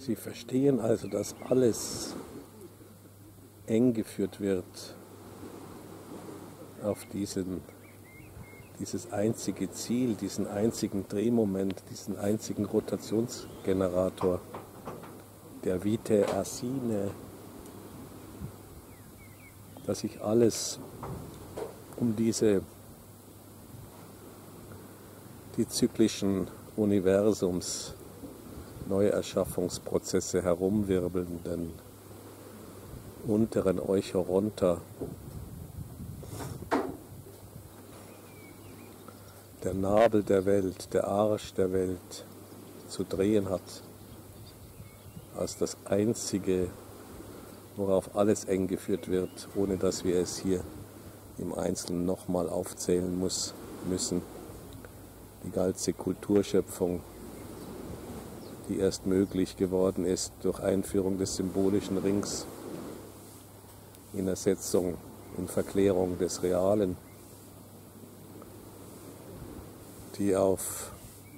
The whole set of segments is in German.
Sie verstehen also, dass alles eng geführt wird auf dieses einzige Ziel, diesen einzigen Drehmoment, diesen einzigen Rotationsgenerator, der Vitae Asine, dass sich alles um die zyklischen Universums Neuerschaffungsprozesse herumwirbelnden unteren Euchoronter, der Nabel der Welt, der Arsch der Welt zu drehen hat, als das Einzige, worauf alles eng geführt wird, ohne dass wir es hier im Einzelnen nochmal aufzählen müssen. Die ganze Kulturschöpfung, die erst möglich geworden ist durch Einführung des symbolischen Rings, in Ersetzung, in Verklärung des Realen, die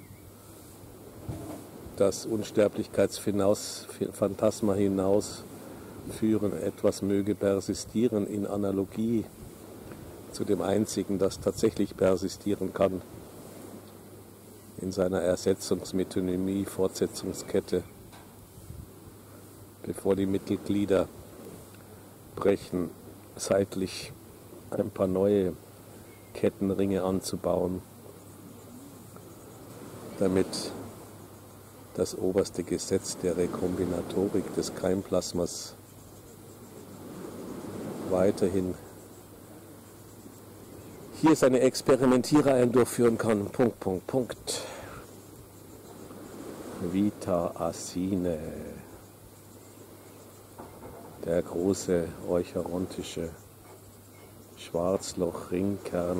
auf das Unsterblichkeitsphantasma hinausführen, etwas möge persistieren in Analogie zu dem Einzigen, das tatsächlich persistieren kann, in seiner Ersetzungsmetonymie, Fortsetzungskette, bevor die Mittelglieder brechen, seitlich ein paar neue Kettenringe anzubauen, damit das oberste Gesetz der Rekombinatorik des Keimplasmas weiterhin hier seine Experimentierreihen durchführen kann. Punkt. Vitae Asine, der große eucharontische Schwarzloch-Ringkern,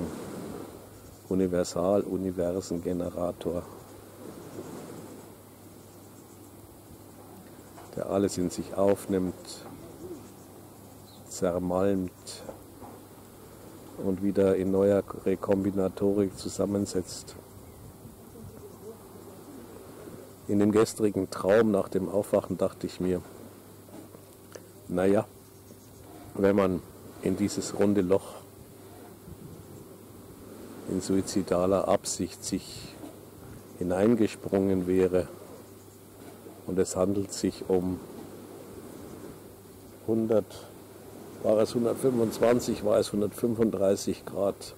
Universal-Universengenerator, der alles in sich aufnimmt, zermalmt und wieder in neuer Rekombinatorik zusammensetzt. In dem gestrigen Traum nach dem Aufwachen dachte ich mir, naja, wenn man in dieses runde Loch in suizidaler Absicht sich hineingesprungen wäre und es handelt sich um 125, war es 135 Grad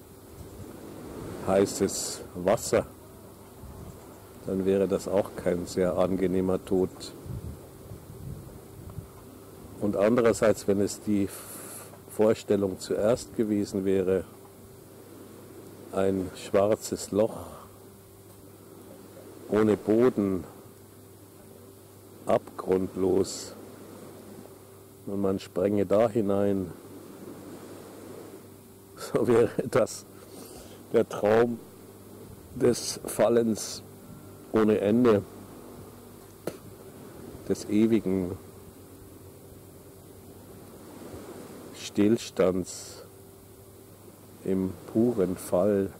heißes Wasser, dann wäre das auch kein sehr angenehmer Tod. Und andererseits, wenn es die Vorstellung zuerst gewesen wäre, ein schwarzes Loch ohne Boden, abgrundlos, und man sprenge da hinein, so wäre das der Traum des Fallens ohne Ende, des ewigen Stillstands im puren Fall.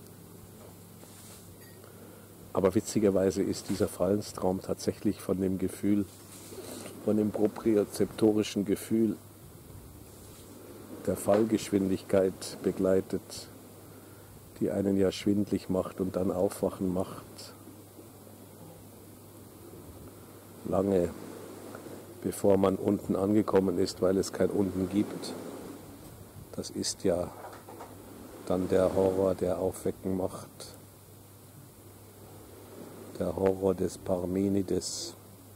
Aber witzigerweise ist dieser Fallenstraum tatsächlich von dem Gefühl, von dem propriozeptorischen Gefühl der Fallgeschwindigkeit begleitet, die einen ja schwindlig macht und dann aufwachen macht. Lange bevor man unten angekommen ist, weil es kein Unten gibt. Das ist ja dann der Horror, der Aufwecken macht. Der Horror des Parmenides,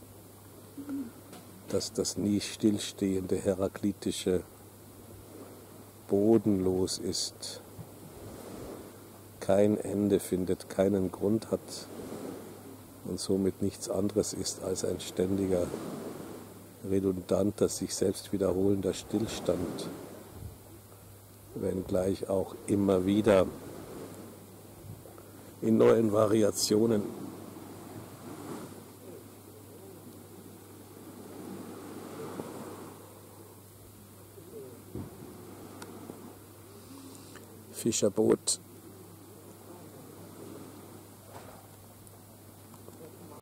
dass das nie stillstehende heraklitische bodenlos ist, kein Ende findet, keinen Grund hat und somit nichts anderes ist als ein ständiger, redundanter, sich selbst wiederholender Stillstand, wenngleich auch immer wieder in neuen Variationen. Fischerboot